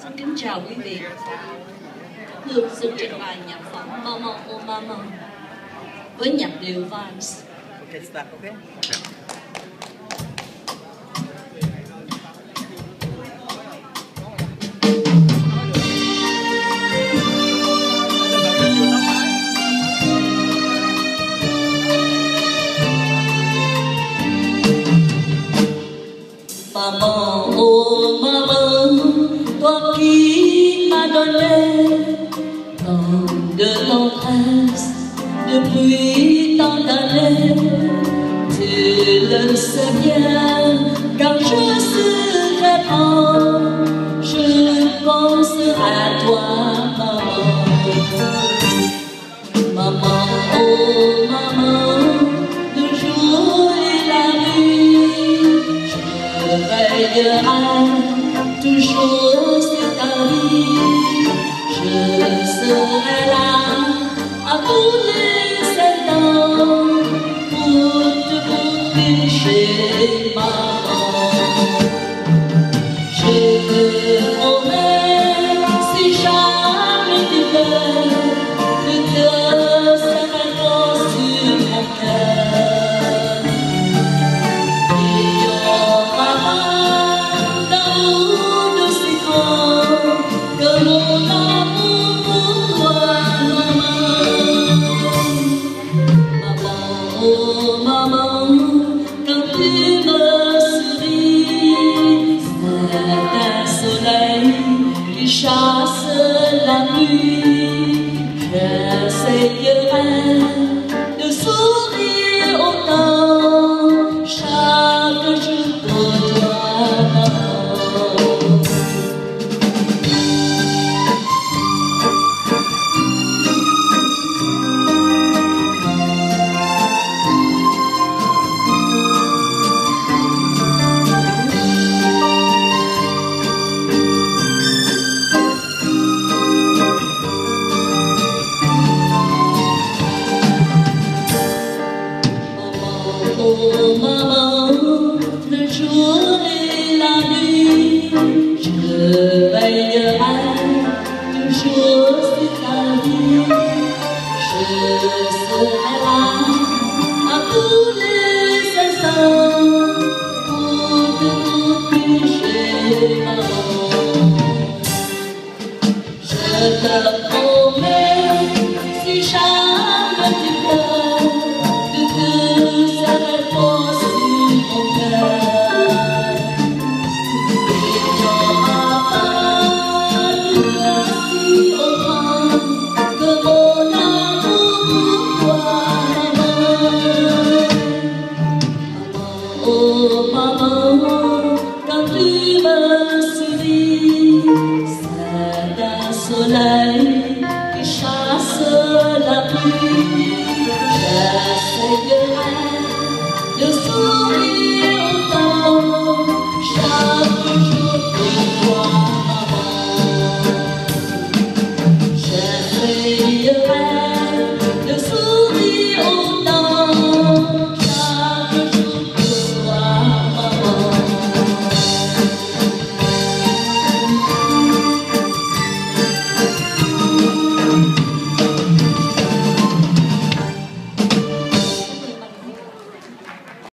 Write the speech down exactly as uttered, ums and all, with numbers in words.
Xin kính chào quý vị. Hương xin trình bày nhạc phẩm Mama Oh Mama với nhạc điệu Vals. Okay, start, okay? Maman, oh maman, toi qui m'as donné tant de tendresse depuis tant d'années, tu le sais bien, quand je serai grand, je pense à toi, maman. Maman, oh maman, le jour et la nuit, je veillerai toujours sur ta vie. Je serai là à tous les sept ans pour te protéger, maman. Je te promets, si jamais tu veux, de te serrer fort sur mon cœur. Et oh maman, d'amour d'aussi grand que mon amour pour toi, maman. Maman, oh maman, quand tu me souris, c'est un soleil qui chasse la nuit. J'essayerai de sourire autant chaque jour pour toi, maman. Oh maman, le jour et la nuit, je veillerai toujours sur ta vie. Je serai là à tous les instants pour te protéger, maman. Je te promets, si jamais tu peux, de te serrer fort sur mon cœur. Il n'y aura pas de toi si autant que mon amour pour toi, maman. Maman, oh maman, quand tu me souris, c'est un soleil